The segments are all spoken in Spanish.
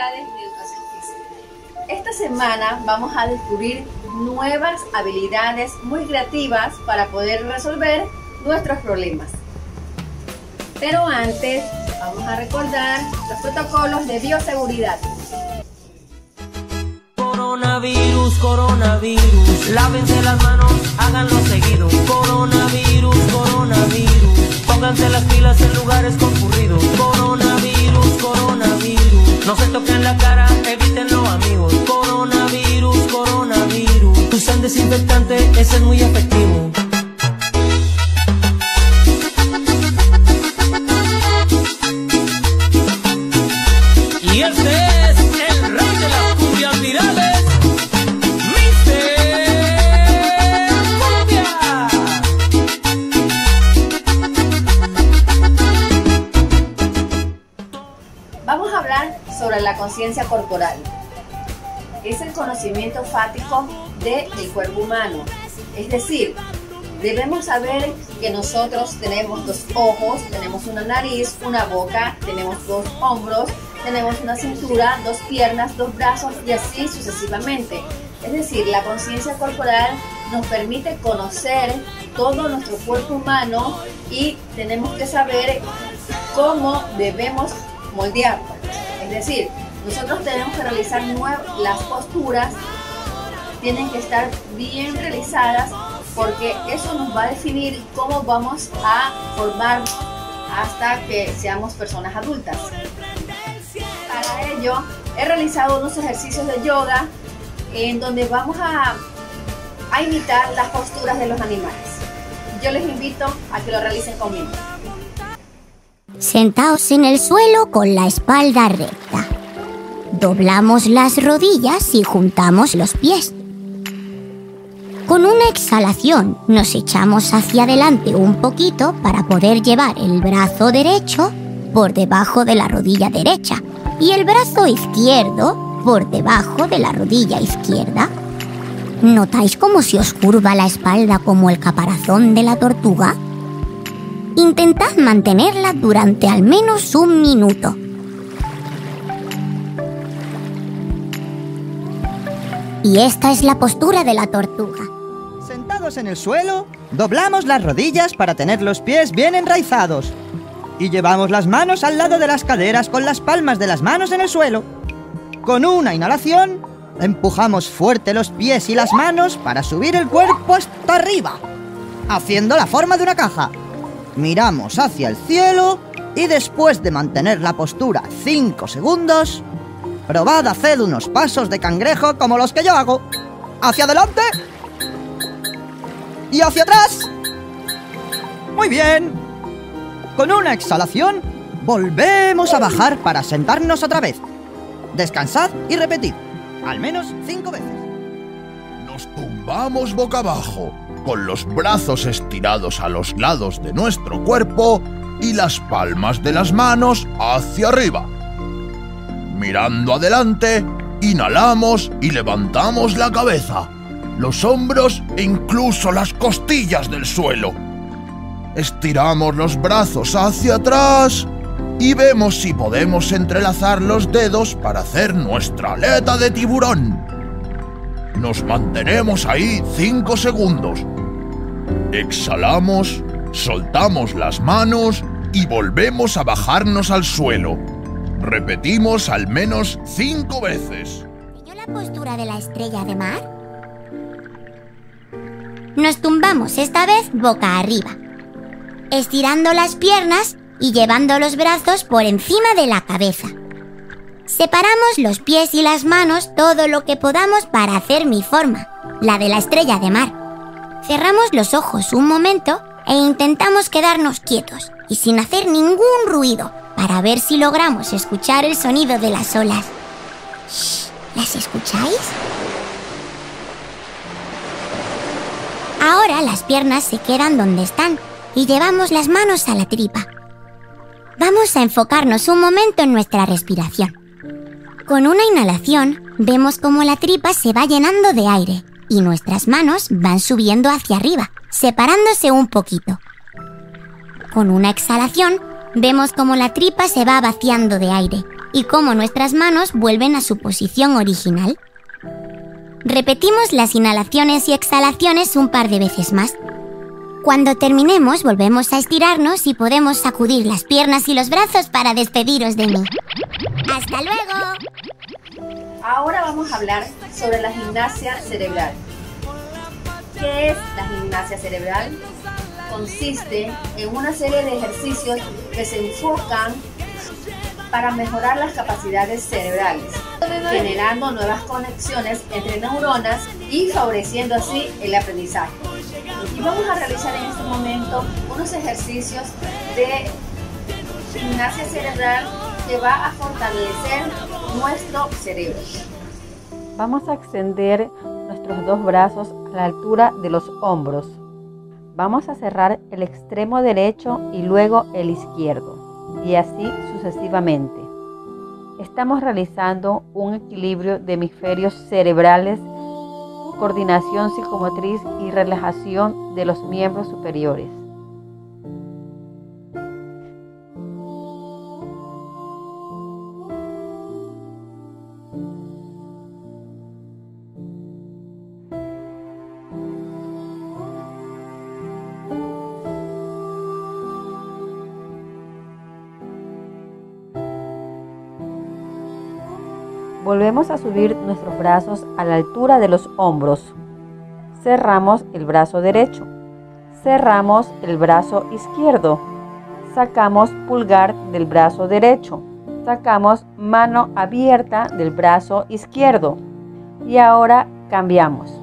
habilidades de educación física. Esta semana vamos a descubrir nuevas habilidades muy creativas para poder resolver nuestros problemas. Pero antes vamos a recordar los protocolos de bioseguridad. Coronavirus, coronavirus, lávense las manos, háganlo seguido. Coronavirus, coronavirus, pónganse las pilas en lugares concurridos. Coronavirus, coronavirus, no se toquen la cara, evítenlo amigos. Coronavirus, coronavirus, usen desinfectante, ese es muy efectivo. Y este es el rey de las cumbias virales, Mr. Cumbia. Vamos a hablar sobre la conciencia corporal. Es el conocimiento fático del cuerpo humano. Es decir, debemos saber que nosotros tenemos dos ojos, tenemos una nariz, una boca, tenemos dos hombros, tenemos una cintura, dos piernas, dos brazos y así sucesivamente. Es decir, la conciencia corporal nos permite conocer todo nuestro cuerpo humano y tenemos que saber cómo debemos moldearlo. Es decir, nosotros tenemos que realizar las posturas, tienen que estar bien realizadas porque eso nos va a definir cómo vamos a formarnos hasta que seamos personas adultas. Para ello he realizado unos ejercicios de yoga en donde vamos a imitar las posturas de los animales. Yo les invito a que lo realicen conmigo. Sentaos en el suelo con la espalda recta. Doblamos las rodillas y juntamos los pies. Con una exhalación nos echamos hacia adelante un poquito para poder llevar el brazo derecho por debajo de la rodilla derecha y el brazo izquierdo por debajo de la rodilla izquierda. ¿Notáis cómo se os curva la espalda como el caparazón de la tortuga? Intentad mantenerla durante al menos 1 minuto. Y esta es la postura de la tortuga. Sentados en el suelo, doblamos las rodillas para tener los pies bien enraizados. Y llevamos las manos al lado de las caderas con las palmas de las manos en el suelo. Con una inhalación, empujamos fuerte los pies y las manos para subir el cuerpo hasta arriba, haciendo la forma de una caja. Miramos hacia el cielo y después de mantener la postura 5 segundos, probad a hacer unos pasos de cangrejo como los que yo hago. Hacia adelante y hacia atrás. Muy bien. Con una exhalación, volvemos a bajar para sentarnos otra vez. Descansad y repetid, al menos 5 veces. Nos tumbamos boca abajo, con los brazos estirados a los lados de nuestro cuerpo y las palmas de las manos hacia arriba. Mirando adelante, inhalamos y levantamos la cabeza, los hombros e incluso las costillas del suelo. Estiramos los brazos hacia atrás y vemos si podemos entrelazar los dedos para hacer nuestra aleta de tiburón. Nos mantenemos ahí 5 segundos. Exhalamos, soltamos las manos y volvemos a bajarnos al suelo. Repetimos al menos 5 veces. ¿Enseñó la postura de la estrella de mar? Nos tumbamos esta vez boca arriba, estirando las piernas y llevando los brazos por encima de la cabeza. Separamos los pies y las manos todo lo que podamos para hacer mi forma, la de la estrella de mar. Cerramos los ojos un momento e intentamos quedarnos quietos y sin hacer ningún ruido para ver si logramos escuchar el sonido de las olas. Shh, ¿las escucháis? Ahora las piernas se quedan donde están y llevamos las manos a la tripa. Vamos a enfocarnos un momento en nuestra respiración. Con una inhalación, vemos cómo la tripa se va llenando de aire y nuestras manos van subiendo hacia arriba, separándose un poquito. Con una exhalación, vemos cómo la tripa se va vaciando de aire y cómo nuestras manos vuelven a su posición original. Repetimos las inhalaciones y exhalaciones un par de veces más. Cuando terminemos, volvemos a estirarnos y podemos sacudir las piernas y los brazos para despediros de mí. ¡Hasta luego! Ahora vamos a hablar sobre la gimnasia cerebral. ¿Qué es la gimnasia cerebral? Consiste en una serie de ejercicios que se enfocan para mejorar las capacidades cerebrales, generando nuevas conexiones entre neuronas y favoreciendo así el aprendizaje. Y vamos a realizar en este momento unos ejercicios de gimnasia cerebral que va a fortalecer nuestro cerebro. Vamos a extender nuestros dos brazos a la altura de los hombros. Vamos a cerrar el extremo derecho y luego el izquierdo, y así sucesivamente. Estamos realizando un equilibrio de hemisferios cerebrales, coordinación psicomotriz y relajación de los miembros superiores. Volvemos a subir nuestros brazos a la altura de los hombros. Cerramos el brazo derecho. Cerramos el brazo izquierdo. Sacamos pulgar del brazo derecho. Sacamos mano abierta del brazo izquierdo. Y ahora cambiamos.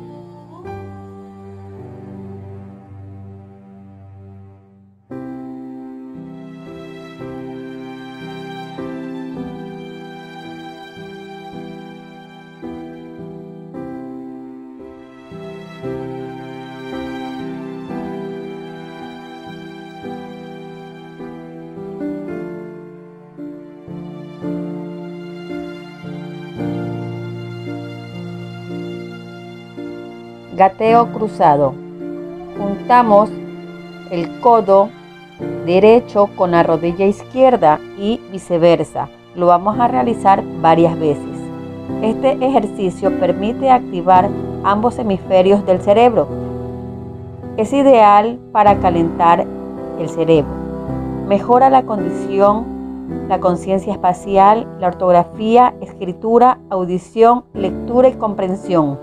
Gateo cruzado. Juntamos el codo derecho con la rodilla izquierda y viceversa. Lo vamos a realizar varias veces. Este ejercicio permite activar ambos hemisferios del cerebro. Es ideal para calentar el cerebro. Mejora la condición, la conciencia espacial, la ortografía, escritura, audición, lectura y comprensión.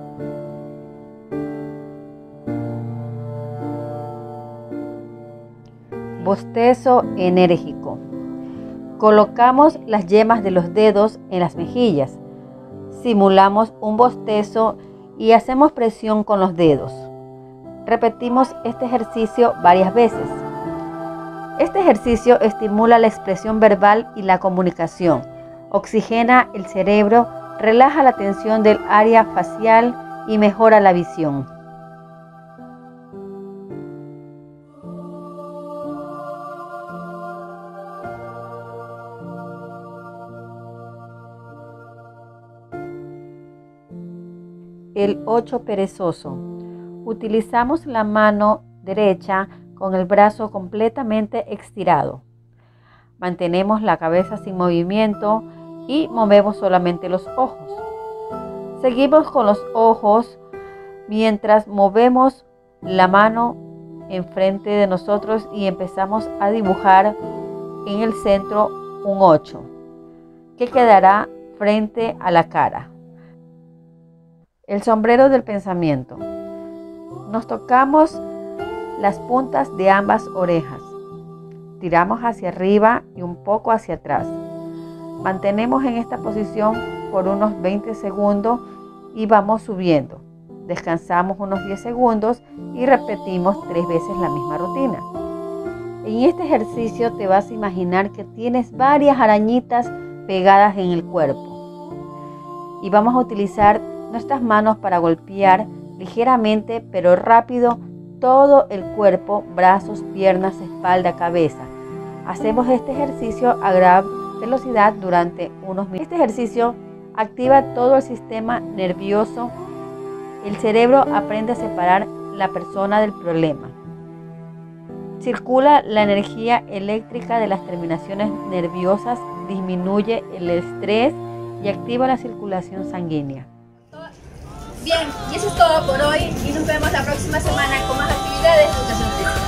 Bostezo enérgico. Colocamos las yemas de los dedos en las mejillas. Simulamos un bostezo y hacemos presión con los dedos. Repetimos este ejercicio varias veces. Este ejercicio estimula la expresión verbal y la comunicación. Oxigena el cerebro, relaja la tensión del área facial y mejora la visión. El 8 perezoso. Utilizamos la mano derecha con el brazo completamente estirado. Mantenemos la cabeza sin movimiento y movemos solamente los ojos. Seguimos con los ojos mientras movemos la mano enfrente de nosotros y empezamos a dibujar en el centro un 8 que quedará frente a la cara. El sombrero del pensamiento. Nos tocamos las puntas de ambas orejas. Tiramos hacia arriba y un poco hacia atrás. Mantenemos en esta posición por unos 20 segundos y vamos subiendo. Descansamos unos 10 segundos y repetimos 3 veces la misma rutina. En este ejercicio te vas a imaginar que tienes varias arañitas pegadas en el cuerpo. Y vamos a utilizar nuestras manos para golpear ligeramente pero rápido todo el cuerpo, brazos, piernas, espalda, cabeza. Hacemos este ejercicio a gran velocidad durante unos minutos. Este ejercicio activa todo el sistema nervioso. El cerebro aprende a separar la persona del problema. Circula la energía eléctrica de las terminaciones nerviosas, disminuye el estrés y activa la circulación sanguínea. Bien, y eso es todo por hoy y nos vemos la próxima semana con más actividades de educación física.